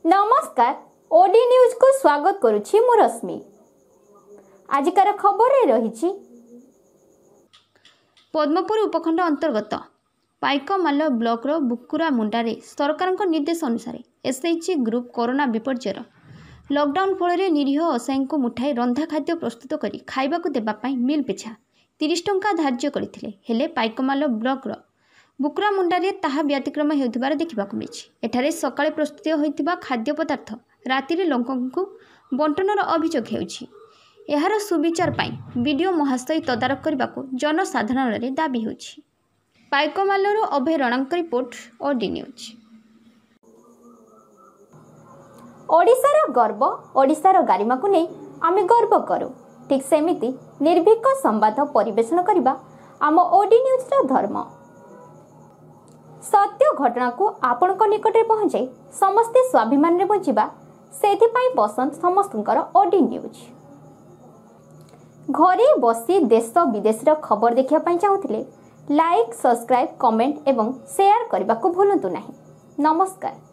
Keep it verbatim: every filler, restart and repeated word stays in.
नमस्कार OD news को स्वागत करुछि मु रश्मि। आजिकार खबर रही पद्मपुर उपखंड अंतर्गत पाइकमाल ब्लॉक रो बुकुरा मुंडारे सरकार निर्देश अनुसार एसएचजी ग्रुप कोरोना विपर्जयर लॉकडाउन फल निरीह असाई को मुठाई रंधा खाद्य प्रस्तुत कर खाइबा देवाई मिल पिछा तीस टंका धार्य करते हेले पाइकमाल ब्लॉक रो बुकुरा मुंडारे ताहा व्यतिक्रम होउथिबार देखिबाकु मिछि। एठारे सकाळे प्रस्तुत होइतिबा खाद्य पदार्थ राति लोकंकु बंटनर अभियोग हेउछि। एहार सुविचार पाई वीडियो महाशय तदारक करबाकु जनसाधारण रे दाबी होछि। पाइकमालर अभय रणांक रिपोर्ट ओडी न्यूज। ओडिशार गर्व ओडिशार गारिमा को नै आमे गर्व करू। ठीक सेमिति निर्भीक संवाद परिवेषण करबा आम ओडी न्यूज रो धर्म। सत्य घटना को आपण निकट में पहुंचाई समस्ते स्वाभिमान रे बचिबा सेथिपाई पसंद समस्तଙ୍କର ओडी न्यूज। घरे बसी देश विदेश रो खबर देखिया पाई चाहुथिले लाइक सब्सक्राइब कमेंट एवं शेयर करबा को भूलंतु नाही। नमस्कार।